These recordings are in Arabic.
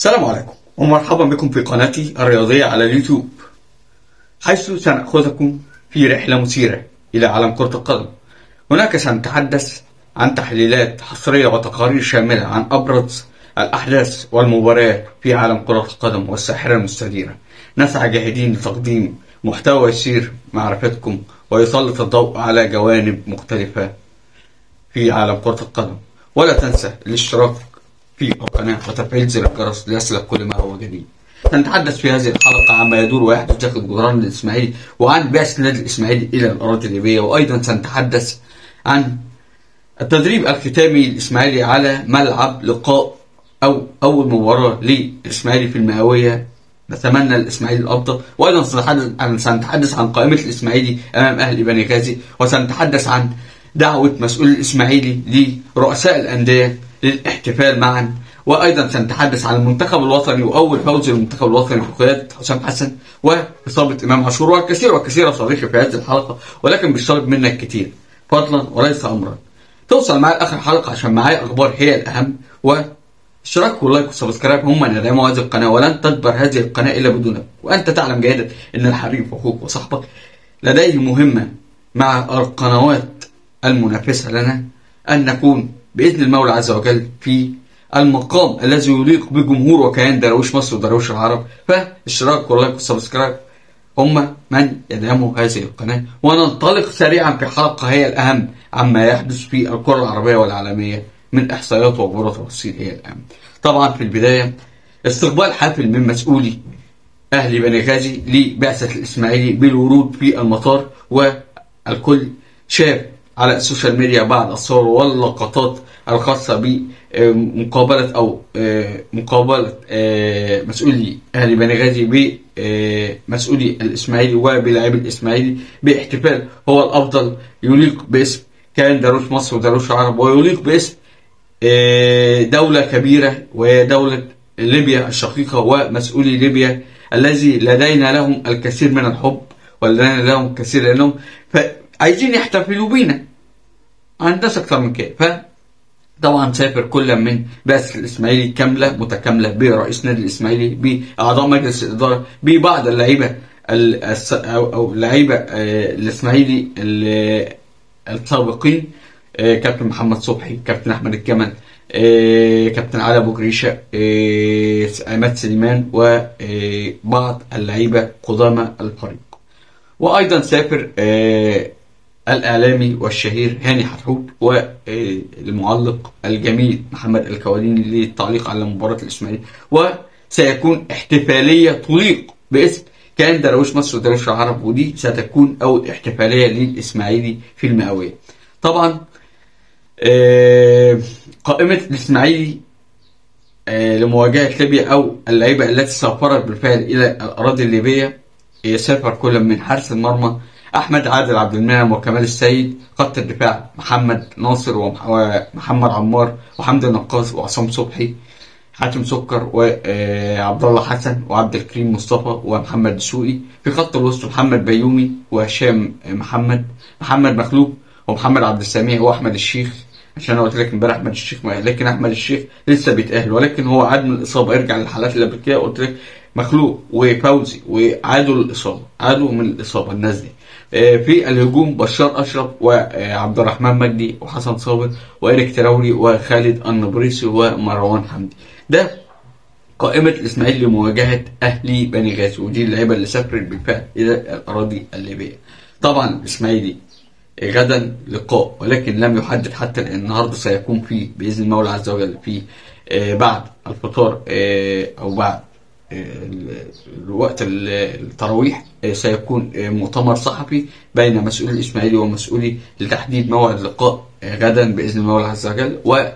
السلام عليكم ومرحبا بكم في قناتي الرياضية على اليوتيوب، حيث سنأخذكم في رحلة مثيرة إلى عالم كرة القدم. هناك سنتحدث عن تحليلات حصرية وتقارير شاملة عن أبرز الأحداث والمباريات في عالم كرة القدم والساحرة المستديرة. نسعى جاهدين لتقديم محتوى يثير معرفتكم ويسلط الضوء على جوانب مختلفة في عالم كرة القدم. ولا تنسى الاشتراك في القناة وتفعيل زر الجرس ليصلك كل ما هو جديد. سنتحدث في هذه الحلقة عما يدور ويحدث داخل جدران الإسماعيلي وعن بعثة النادي الإسماعيلي إلى الأراضي الليبية، وأيضا سنتحدث عن التدريب الختامي للإسماعيلي على ملعب لقاء أو أول مباراة للإسماعيلي في المئوية. نتمنى الإسماعيلي الأفضل. وأيضا سنتحدث عن قائمة الإسماعيلي أمام أهلي بني غازي، وسنتحدث عن دعوة مسؤول الإسماعيلي لرؤساء الأندية للاحتفال معا. وأيضا سنتحدث عن المنتخب الوطني وأول فوز للمنتخب الوطني بقيادة حسام حسن وإصابة إمام عاشور، والكثير والكثير يا صديقي في هذه الحلقة، ولكن مش طالب منك كتير، فضلا وليس أمرا. توصل معي لآخر الحلقة عشان معايا أخبار هي الأهم، واشتراك واللايك والسبسكرايب هم اللي يدعموا هذه القناة، ولن تكبر هذه القناة إلا بدونك. وأنت تعلم جيدا أن الحبيب أخوك وصاحبك لديه مهمة مع القنوات المنافسة لنا، أن نكون بإذن المولى عز وجل في المقام الذي يليق بجمهور وكيان دراويش مصر ودراويش العرب. فاشتراك واللايك والسبسكرايب هم من يدعموا هذه القناة، وننطلق سريعا في حلقة هي الأهم عما يحدث في الكرة العربية والعالمية من إحصائيات وأخبار وتفاصيل هي الأهم. طبعا في البداية استقبال حافل من مسؤولي أهلي بني غازي لبعثة الإسماعيلي بالورود في المطار، والكل شاف على السوشيال ميديا بعض الصور واللقطات الخاصة بمقابلة أو مقابلة مسؤولي أهلي بني غازي بمسؤولي الإسماعيلي وبلاعبي الإسماعيلي باحتفال هو الأفضل يليق باسم كيان دراويش مصر ودراويش العرب، ويليق باسم دولة كبيرة وهي دولة ليبيا الشقيقة ومسؤولي ليبيا الذي لدينا لهم الكثير من الحب ولدينا لهم الكثير لأنهم عايزين يحتفلوا بينا، ما عندناش أكتر من كده. فطبعا سافر كل من بعثة الإسماعيلي كاملة متكاملة برئيس نادي الإسماعيلي، بأعضاء مجلس الإدارة، ببعض اللعيبة أو لعيبة الإسماعيلي السابقين، كابتن محمد صبحي، كابتن أحمد الجمل، كابتن علي أبو جريشة، عماد سليمان، وبعض اللعيبة قدامى الفريق. وأيضا سافر الإعلامي والشهير هاني حتحوت والمعلق الجميل محمد الكواليني للتعليق على مباراة الإسماعيلي. وسيكون احتفالية تليق باسم كيان دراويش مصر ودراويش العرب، ودي ستكون أول احتفالية للإسماعيلي في المئوية. طبعا قائمة الإسماعيلي لمواجهة ليبيا أو اللعيبة التي سافرت بالفعل إلى الأراضي الليبية، يسافر كل من حارس المرمى أحمد عادل عبد المنعم وكمال السيد، خط الدفاع محمد ناصر ومحمد عمار وحمد النقاص وعصام صبحي، حاتم سكر وعبد الله حسن وعبد الكريم مصطفى ومحمد دسوقي. في خط الوسط محمد بيومي وهشام محمد مخلوق ومحمد عبد السميع واحمد الشيخ، عشان انا قلت لك امبارح احمد الشيخ، لكن احمد الشيخ لسه بيتاهل ولكن هو عاد من الاصابه. ارجع للحالات اللي قبل كده قلت لك مخلوق وفوزي وعادوا الاصابه، عادوا من الاصابه الناس دي. في الهجوم بشار اشرف وعبد الرحمن مجدي وحسن صابر وإيريك تراوري وخالد النبريسي ومروان حمدي. ده قائمة الإسماعيلي لمواجهة أهلي بني غازي، ودي اللعيبة اللي سافرت بالفعل إلى الأراضي الليبية. طبعا الإسماعيلي غدا لقاء، ولكن لم يحدد حتى الآن. النهارده سيكون فيه بإذن المولى عز وجل في بعد الفطار أو بعد وقت التراويح سيكون مؤتمر صحفي بين مسؤولي الإسماعيلي ومسؤولي لتحديد موعد اللقاء غدا بإذن المولى عز وجل. و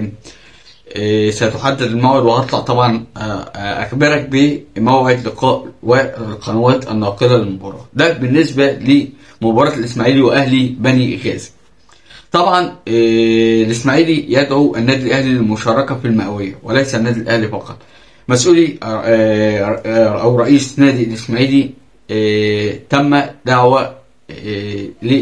سيتحدد الموعد، وهطلع طبعا أخبرك بموعد لقاء والقنوات الناقلة للمباراة. ده بالنسبة لمباراة الإسماعيلي وأهلي بني غازي. طبعا الإسماعيلي يدعو النادي الأهلي للمشاركة في المئوية، وليس النادي الأهلي فقط. مسؤولي أو رئيس نادي الإسماعيلي تم دعوة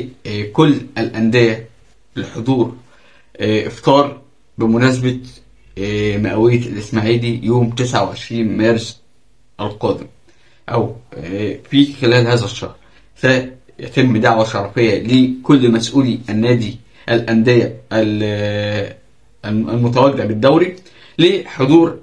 لكل الأندية للحضور إفطار بمناسبة مئوية الإسماعيلي يوم 29 مارس القادم، أو في خلال هذا الشهر سيتم دعوة شرفية لكل مسؤولي الأندية المتواجدة بالدوري لحضور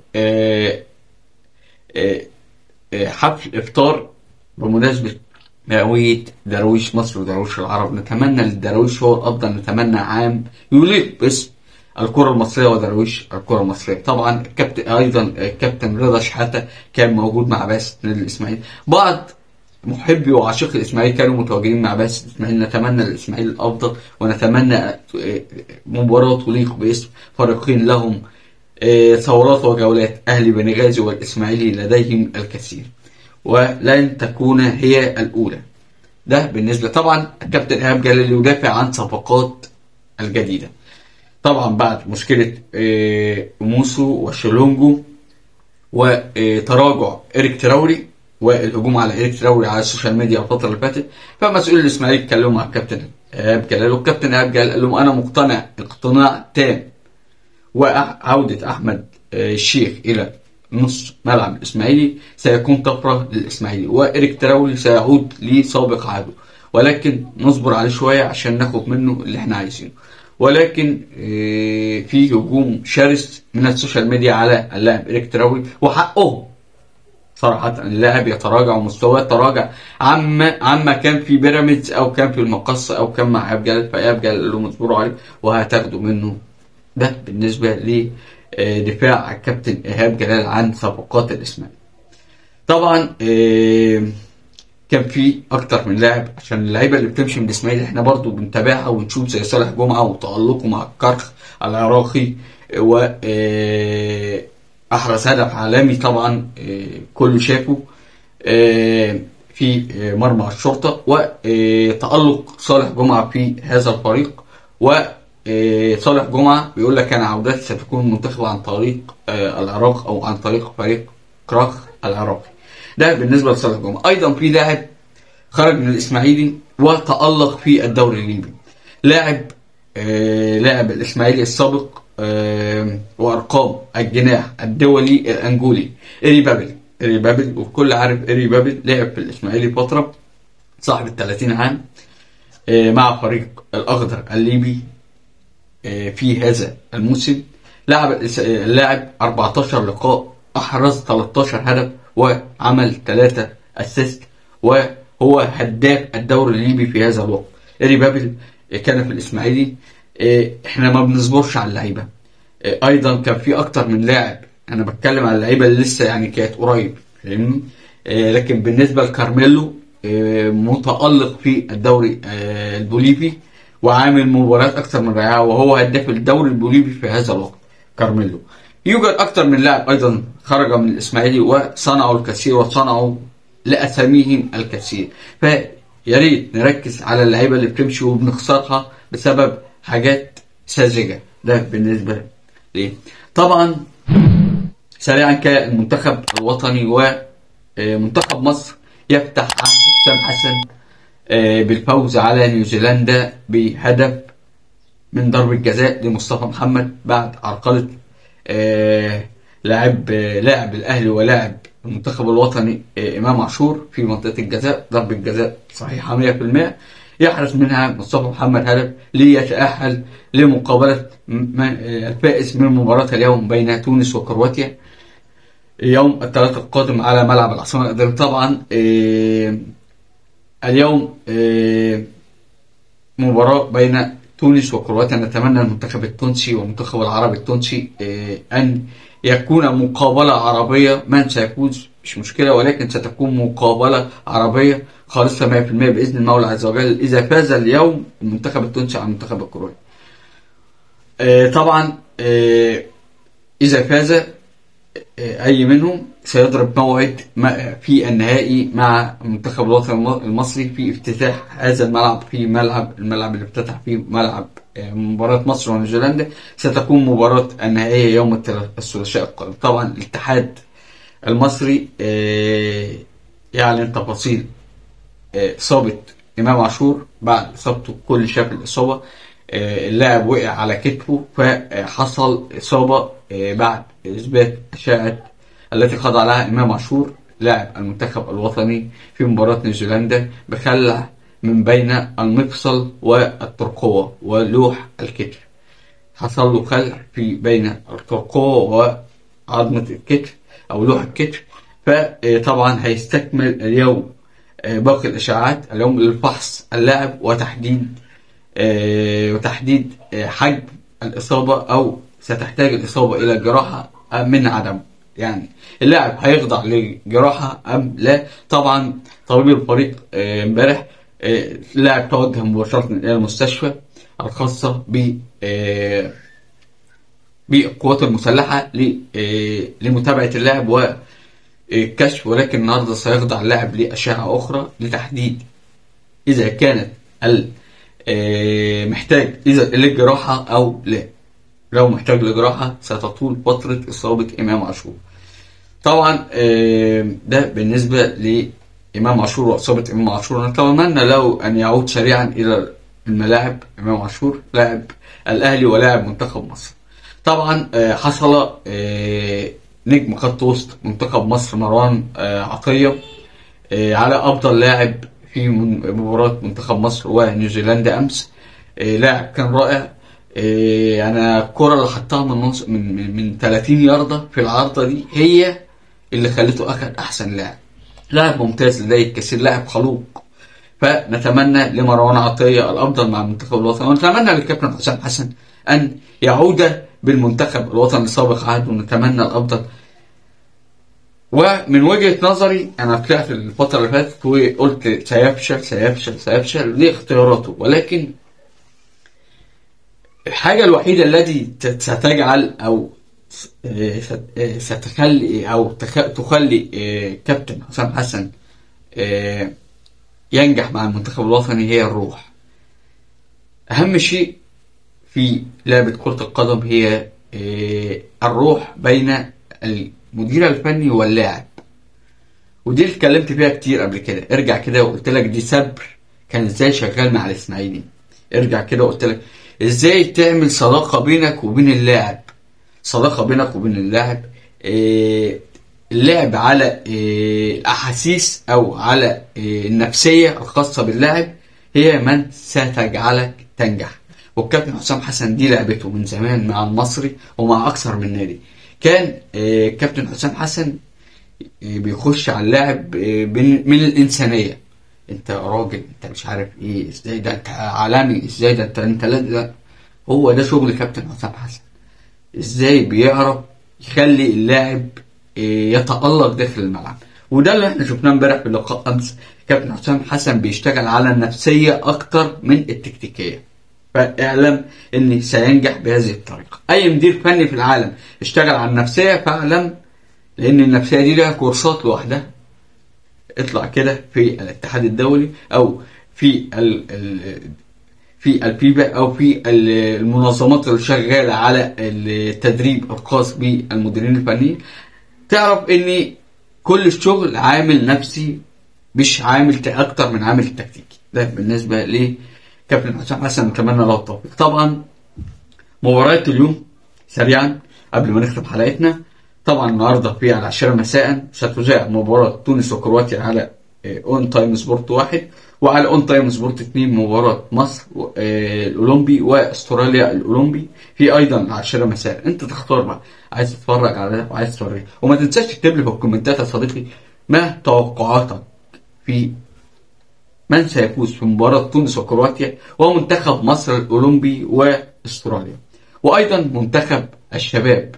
حفل إفطار بمناسبة مئوية درويش مصر ودرويش العرب. نتمنى للدرويش هو الأفضل، نتمنى عام يليق باسم الكرة المصرية ودرويش الكرة المصرية. طبعا الكابتن رضا شحاتة كان موجود مع بعثة نادي الإسماعيلي، بعض محبي وعاشقي الإسماعيلي كانوا متواجدين مع بعثة الإسماعيلي. نتمنى للإسماعيلي الأفضل، ونتمنى مباراة تليق باسم فريقين لهم ثورات وجولات. أهلي بنغازي والإسماعيلي لديهم الكثير ولن تكون هي الأولى. ده بالنسبة. طبعا الكابتن إيهاب جلال يدافع عن صفقات الجديدة، طبعا بعد مشكلة موسو وشيلونجو وتراجع إيريك تراوري والهجوم على إيريك تراوري على السوشيال ميديا الفترة اللي فاتت. فمسؤول الإسماعيلي اتكلموا مع الكابتن إيهاب جلال، والكابتن إيهاب جلال قال لهم أنا مقتنع اقتناع تام وعودة أحمد الشيخ إلى نص ملعب الإسماعيلي سيكون طفرة للإسماعيلي، وإيريك تراوري سيعود لسابق عهده، ولكن نصبر عليه شوية عشان ناخد منه اللي احنا عايزينه. ولكن في هجوم شرس من السوشيال ميديا على اللاعب إيريك تراوري، وحقه صراحة اللاعب يتراجع ومستواه يتراجع عما كان في بيراميدز أو كان في المقصة أو كان مع إيهاب جلال. فإيهاب جلال قال لهم اصبروا عليه وهتاخدوا منه. ده بالنسبة لدفاع الكابتن إيهاب جلال عن صفقات الإسماعيلي. طبعا كان في اكتر من لاعب، عشان اللعيبه اللي بتمشي من الاسماعيلي احنا برضو بنتابعها ونشوف، زي صالح جمعه وتالقه مع الكرخ العراقي واحرز هدف عالمي طبعا كله شافه في مرمى الشرطه، وتالق صالح جمعه في هذا الفريق. وصالح جمعه بيقول لك انا عودتي ستكون منتخبه عن طريق العراق او عن طريق فريق كرخ العراقي. ده بالنسبة لصالح جمعة. أيضا في لاعب خرج من الإسماعيلي وتألق في الدوري الليبي، لاعب الإسماعيلي السابق وأرقام الجناح الدولي الأنجولي إيري بابل، والكل عارف إيري بابل لعب في الإسماعيلي فترة، صاحب 30 عام مع فريق الأخضر الليبي في هذا الموسم. اللاعب 14 لقاء، أحرز 13 هدف وعمل 3 اسيست، وهو هداف الدوري الليبي في هذا الوقت. إيري بابل كان في الإسماعيلي. احنا ما بنصبرش على اللعيبه. ايضا كان في اكتر من لاعب، انا بتكلم على اللعيبه اللي لسه يعني كانت قريب، فاهمني؟ لكن بالنسبه لكارميلو متألق في الدوري البوليفي وعامل مباريات اكثر من رائعه، وهو هداف الدوري البوليفي في هذا الوقت كارميلو. يوجد اكثر من لاعب ايضا خرج من الاسماعيلي وصنعوا الكثير وصنعوا لاساميهم الكثير. فيا ريت نركز على اللعيبه اللي بتمشي وبنخسرها بسبب حاجات ساذجه. ده بالنسبه ليه. طبعا سريعا كالمنتخب الوطني ومنتخب مصر يفتح عهد حسام حسن بالفوز على نيوزيلندا بهدف من ضربة جزاء لمصطفى محمد بعد عرقلة لاعب الاهلي ولاعب المنتخب الوطني امام عاشور في منطقة الجزاء. ضربة جزاء صحيحة 100%، يحرز منها مصطفى محمد هدف ليتأهل لمقابلة الفائز من مباراة اليوم بين تونس وكرواتيا يوم الثلاثاء القادم على ملعب العاصمة الإدارية. طبعا اليوم مباراة بين تونس وكرواتيا. نتمنى المنتخب التونسي والمنتخب العربي التونسي أن يكون مقابلة عربية. من سيفوز مش مشكلة، ولكن ستكون مقابلة عربية خالصة 100% بإذن المولى عز وجل إذا فاز اليوم المنتخب التونسي على المنتخب الكرواتي. طبعا إذا فاز أي منهم سيضرب موعد في النهائي مع المنتخب الوطني المصري في افتتاح هذا الملعب، في الملعب اللي افتتح فيه ملعب مباراة مصر ونيوزيلندا. ستكون مباراة النهائية يوم الثلاثاء القادم. طبعا الاتحاد المصري يعلن تفاصيل إصابة إمام عاشور بعد إصابته. كل شاف الإصابة. اللاعب وقع على كتفه فحصل إصابة بعد إثبات أشعة التي خضع لها إمام عاشور لاعب المنتخب الوطني في مباراة نيوزيلندا بخلع من بين المفصل والترقوة ولوح الكتف. حصل له خلع في بين الترقوة وعظمة الكتف أو لوح الكتف. فطبعا هيستكمل اليوم باقي الإشاعات اليوم للفحص اللاعب وتحديد حجم الإصابة، أو ستحتاج الإصابة إلى جراحة أم من عدم، يعني اللاعب هيخضع لجراحة أم لا. طبعا طبيب الفريق امبارح اللاعب توجه مباشرة إلى المستشفى الخاصة بالقوات المسلحة لمتابعة اللاعب وكشف، ولكن النهارده سيخضع اللاعب لأشعة أخرى لتحديد إذا كانت محتاج للجراحة أو لا. لو محتاج لجراحة ستطول فترة إصابة إمام عاشور. طبعا ده بالنسبة لإمام عاشور وإصابة إمام عاشور. نتمنى له أن يعود سريعا إلى الملاعب. إمام عاشور لاعب الأهلي ولاعب منتخب مصر. طبعا حصل نجم خط وسط منتخب مصر مروان عطية على أفضل لاعب في مباراة منتخب مصر ونيوزيلندا أمس. لاعب كان رائع. أنا الكرة اللي حطها من 30 ياردة في العارضة دي هي اللي خلته أخذ أحسن لاعب ممتاز لديه الكثير، لاعب خلوق. فنتمنى لمروان عطية الأفضل مع المنتخب الوطني، ونتمنى للكابتن حسام حسن أن يعود بالمنتخب الوطني سابق عهد، ونتمنى الأفضل. ومن وجهة نظري أنا طلعت الفترة اللي فاتت وقلت سيفشل لاختياراته، ولكن الحاجة الوحيدة التي ستجعل أو ستخلي أو تخلي كابتن حسام حسن ينجح مع المنتخب الوطني هي الروح. أهم شيء في لعبة كرة القدم هي الروح بين المدير الفني واللاعب، ودي اتكلمت فيها كتير قبل كده. ارجع كده وقلت لك دي صبر كان ازاي شغال مع الاسماعيلي. ارجع كده وقلت لك ازاي تعمل صداقة بينك وبين اللاعب. اللعب على الأحاسيس أو على النفسية الخاصة باللاعب هي من ستجعلك تنجح. والكابتن حسام حسن دي لعبته من زمان مع المصري ومع أكثر من نادي. كان كابتن حسام حسن بيخش على اللاعب من الإنسانية. انت راجل، انت مش عارف ايه، ازاي ده انت عالمي، ازاي ده انت لا. هو ده شغل كابتن حسام حسن، ازاي بيعرف يخلي اللاعب يتألق داخل الملعب. وده اللي احنا شفناه امبارح في اللقاء امس. كابتن حسام حسن بيشتغل على النفسية اكتر من التكتيكية، فاعلم اني سينجح بهذه الطريقة. اي مدير فني في العالم اشتغل على النفسية فاعلم، لان النفسية دي لها كورسات لوحدها. اطلع كده في الاتحاد الدولي او في الفيفا او في المنظمات اللي شغالة على التدريب الخاص بالمديرين الفنيين، تعرف ان كل الشغل عامل نفسي مش عامل اكتر من عامل تكتيكي. ده بالنسبة لكابتن حسام حسن، نتمنى له التوفيق. طبعا مباريات اليوم سريعا قبل ما نختم حلقتنا. طبعا النهارده في على 10 مساء ستذاع مباراة تونس وكرواتيا على اون تايم سبورت 1، وعلى اون تايم سبورت 2 مباراة مصر الاولمبي واستراليا الاولمبي في ايضا على 10 مساء. انت تختار بقى عايز تتفرج على ده وعايز تتفرج. وما تنساش تكتب لي في الكومنتات يا صديقي ما توقعاتك في من سيفوز في مباراة تونس وكرواتيا ومنتخب مصر الاولمبي واستراليا، وايضا منتخب الشباب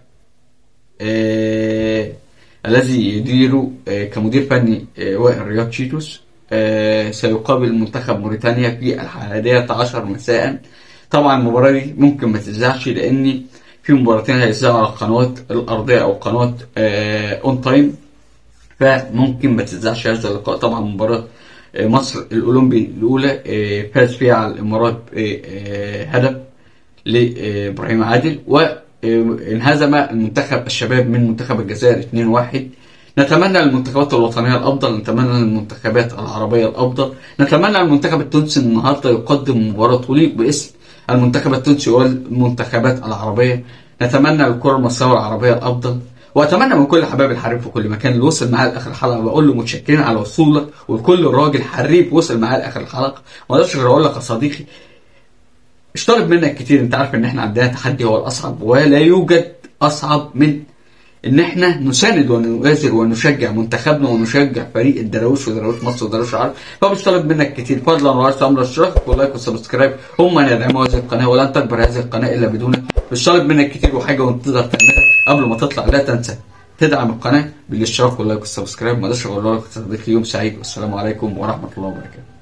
الذي يديره كمدير فني وائل رياض شيتوس سيقابل منتخب موريتانيا في 11 مساء. طبعا المباراة دي ممكن ما تذاعش لان في مباراتين هيذاعوا على القنوات الارضية او قناة اون تايم، فممكن ما تذاعش هذا اللقاء. طبعا مباراة مصر الاولمبي الاولى فاز فيها على الامارات هدف لابراهيم عادل، وانهزم المنتخب الشباب من منتخب الجزائر 2-1 نتمنى للمنتخبات الوطنيه الافضل، نتمنى للمنتخبات العربيه الافضل، نتمنى المنتخب التونسي النهارده يقدم مباراه تليق باسم المنتخب التونسي والمنتخبات العربيه، نتمنى للكره المصريه والعربيه الافضل، واتمنى من كل حبايب الحريف في كل مكان اللي وصل معايا لاخر الحلقه بقول له متشكرين على وصولك، ولكل راجل حريف وصل معايا لاخر الحلقه ما اقدرش غير اقول لك يا صديقي مش طالب منك كتير. انت عارف ان احنا عندنا تحدي هو الاصعب، ولا يوجد اصعب من ان احنا نساند ونؤازر ونشجع منتخبنا ونشجع فريق الدراويش ودراويش مصر ودراويش العرب. فمش طالب منك كتير، فضلا وعرض امر اشتراك ولايك وسبسكرايب هم من يدعموا هذه القناه، ولن تكبر هذه القناه الا بدونك. مش طالب منك كتير، وحاجه وانت تقدر تعملها قبل ما تطلع لا تنسى تدعم القناه بالاشتراك واللايك والسبسكرايب. ما اقدرش اقول لك صديقي يوم سعيد، والسلام عليكم ورحمه الله وبركاته.